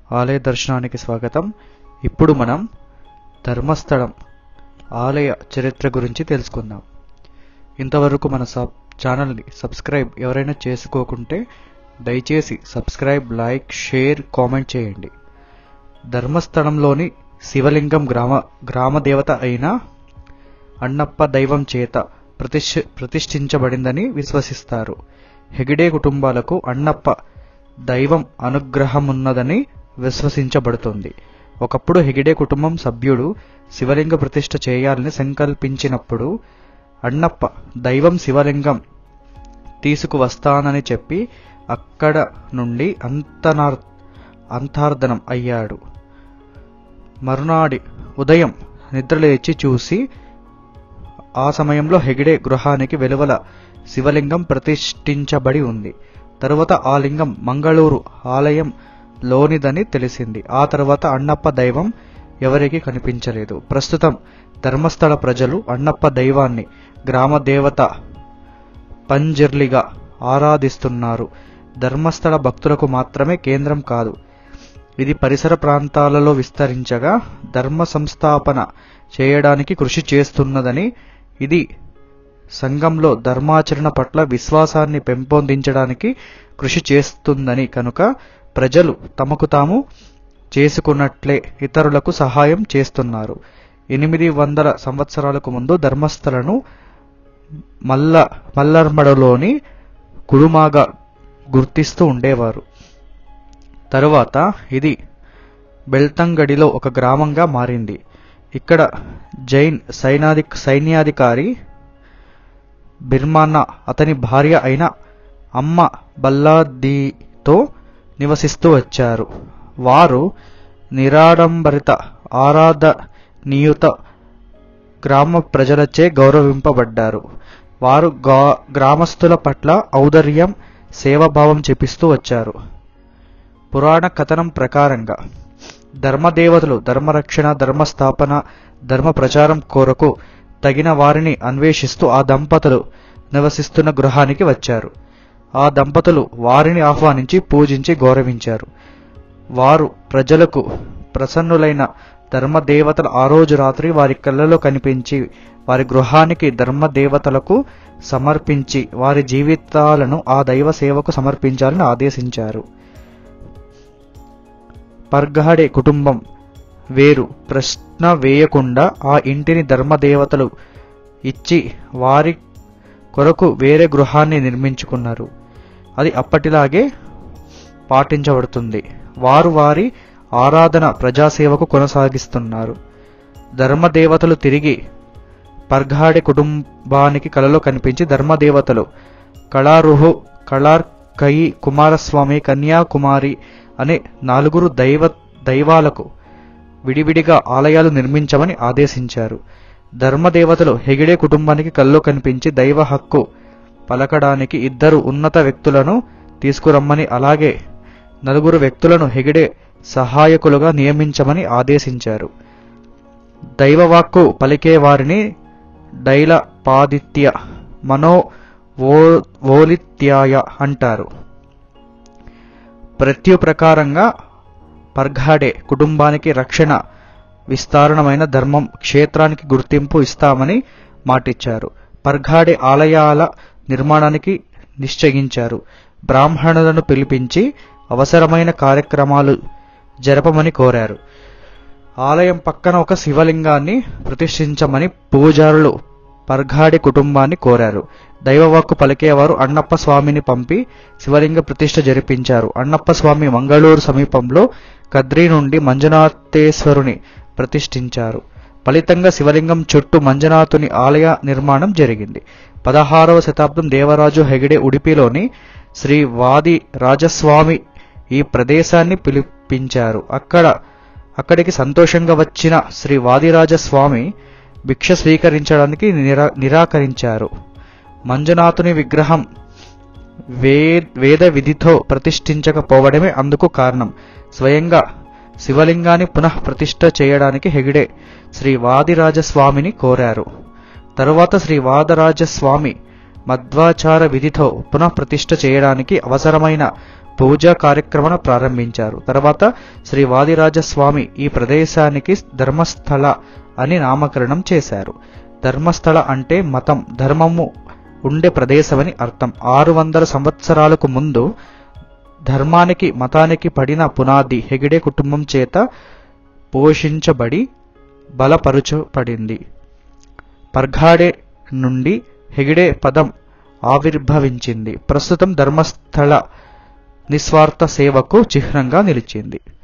ఆలయ దర్శనానికి స్వాగతం. ఇప్పుడు మనం ధర్మస్థలం ఆలయ చరిత్ర గురించి తెలుసుకుందాం. ఇంతవరకు మన ఛానల్ని సబ్స్క్రైబ్ ఎవరైనా చేసుకోకుంటే దయచేసి సబ్స్క్రైబ్, లైక్, షేర్, కామెంట్ చేయండి. ధర్మస్థలంలోని శివలింగం గ్రామ దేవత అయిన అన్నప్ప దైవం చేత ప్రతిష్ఠించబడిందని విశ్వసిస్తారు. హెగిడే కుటుంబాలకు అన్నప్ప దైవం అనుగ్రహమున్నదని విశ్వసించబడుతుంది. ఒకప్పుడు హెగిడే కుటుంబం సభ్యుడు శివలింగ ప్రతిష్ఠ చేయాలని సంకల్పించినప్పుడు అన్నప్ప దైవం శివలింగం తీసుకువస్తానని చెప్పి అక్కడ నుండి అంతర్ధానం అయ్యాడు. మరునాడి ఉదయం నిద్రలేచి చూసి ఆ సమయంలో హెగిడే గృహానికి వెలువల శివలింగం ప్రతిష్ఠించబడి ఉంది. తరువాత ఆ లింగం మంగళూరు ఆలయం లోనిదని తెలిసింది. ఆ తర్వాత అన్నప్ప దైవం ఎవరికీ కనిపించలేదు. ప్రస్తుతం ధర్మస్థల ప్రజలు అన్నప్ప దైవాన్ని గ్రామ దేవత పంజిర్లిగా ఆరాధిస్తున్నారు. ధర్మస్థల భక్తులకు మాత్రమే కేంద్రం కాదు, ఇది పరిసర ప్రాంతాలలో విస్తరించగా ధర్మ సంస్థాపన చేయడానికి కృషి చేస్తున్నదని, ఇది సంఘంలో ధర్మాచరణ పట్ల విశ్వాసాన్ని పెంపొందించడానికి కృషి చేస్తుందని కనుక ప్రజలు తమకు తాము చేసుకున్నట్లే ఇతరులకు సహాయం చేస్తున్నారు. 800 సంవత్సరాలకు ముందు ధర్మస్థలను మల్లర్మడలోని కుడుమాగా గుర్తిస్తూ ఉండేవారు. తరువాత ఇది బెల్తంగడిలో ఒక గ్రామంగా మారింది. ఇక్కడ జైన్ సైన్యాధికారి బిర్మానా అతని భార్య అయిన అమ్మ బల్లాదీతో నివసిస్తూ వచ్చారు. వారు నిరాడంబరిత ఆరాధనీయుత గ్రామ ప్రజలచే గౌరవింపబడ్డారు. వారు గ్రామస్తుల పట్ల ఔదార్యం, సేవాభావం చూపిస్తూ వచ్చారు. పురాణ కథనం ప్రకారంగా ధర్మదేవతలు ధర్మరక్షణ, ధర్మస్థాపన, ధర్మ ప్రచారం కొరకు తగిన వారిని అన్వేషిస్తూ ఆ దంపతులు నివసిస్తున్న గృహానికి వచ్చారు. ఆ దంపతులు వారిని ఆహ్వానించి పూజించి గౌరవించారు. వారు ప్రజలకు ప్రసన్నులైన ధర్మదేవతలు ఆ రోజు రాత్రి వారి కళ్ళలో కనిపించి వారి గృహానికి ధర్మదేవతలకు సమర్పించి వారి జీవితాలను ఆ దైవ సేవకు సమర్పించాలని ఆదేశించారు. పర్గాడే కుటుంబం వేరు ప్రశ్న వేయకుండా ఆ ఇంటిని ధర్మదేవతలు ఇచ్చి వారి కొరకు వేరే గృహాన్ని నిర్మించుకున్నారు. అది అప్పటిలాగే పాటించబడుతుంది. వారు వారి ఆరాధన ప్రజాసేవకు కొనసాగిస్తున్నారు. ధర్మదేవతలు తిరిగి పర్గాడే కుటుంబానికి కలలో కనిపించి ధర్మదేవతలు కళారుహు, కళార్కయి, కుమారస్వామి, కన్యాకుమారి అనే 4 దైవాలకు విడివిడిగా ఆలయాలు నిర్మించమని ఆదేశించారు. ధర్మదేవతలు హెగిడే కుటుంబానికి కల్లో కనిపించి దైవ హక్కు పలకడానికి 2 ఉన్నత వ్యక్తులను తీసుకురమ్మని, అలాగే 4 వ్యక్తులను హెగిడే సహాయకులుగా నియమించమని ఆదేశించారు. దైవవాక్కు పలికే వారిని డైలపాదిత్య, మనోవోలిత్యాయ అంటారు. ప్రకారంగా పర్గాడే కుటుంబానికి రక్షణ, విస్తారణమైన ధర్మం, క్షేత్రానికి గుర్తింపు ఇస్తామని మాటిచ్చారు. పర్గాడే ఆలయాల నిర్మాణానికి నిశ్చయించారు. బ్రాహ్మణులను పిలిపించి అవసరమైన కార్యక్రమాలు జరపమని కోరారు. ఆలయం పక్కన ఒక శివలింగాన్ని ప్రతిష్ఠించమని పూజారులు పర్గాడే కుటుంబాన్ని కోరారు. దైవవాక్కు పలికేవారు అన్నప్ప స్వామిని పంపి శివలింగ ప్రతిష్ఠ జరిపించారు. అన్నప్ప స్వామి మంగళూరు సమీపంలో కద్రి నుండి మంజునాథేశ్వరుని ప్రతిష్ఠించారు. ఫలితంగా శివలింగం చుట్టూ మంజునాథుని ఆలయ నిర్మాణం జరిగింది. 16వ శతాబ్దం దేవరాజు హెగిడే ఉడిపిలోని శ్రీ వాది రాజస్వామి ఈ ప్రదేశాన్ని పిలిపించారు. అక్కడికి సంతోషంగా వచ్చిన శ్రీ వాదిరాజస్వామి భిక్ష స్వీకరించడానికి నిరాకరించారు. మంజునాథుని విగ్రహం వేద విధితో ప్రతిష్ఠించకపోవడమే అందుకు కారణం. స్వయంగా శివలింగాన్ని పునః ప్రతిష్ఠ చేయడానికి హెగిడే శ్రీ వాదిరాజస్వామిని కోరారు. తరువాత శ్రీ వాదరాజస్వామి మధ్వాచార విధితో పునః ప్రతిష్ఠ చేయడానికి అవసరమైన పూజా కార్యక్రమాన్ని ప్రారంభించారు. తర్వాత శ్రీ వాదిరాజస్వామి ఈ ప్రదేశానికి ధర్మస్థల అని నామకరణం చేశారు. ధర్మస్థల అంటే మతం, ధర్మము ఉండే ప్రదేశమని అర్థం. 600 సంవత్సరాలకు ముందు ధర్మానికి మతానికి పడిన పునాది హెగిడే కుటుంబం చేత పోషించబడి బలపరుచబడింది. పర్ఘాడే నుండి హెగిడే పదం ఆవిర్భవించింది. ప్రస్తుతం ధర్మస్థల నిస్వార్థ సేవకు చిహ్నంగా నిలిచింది.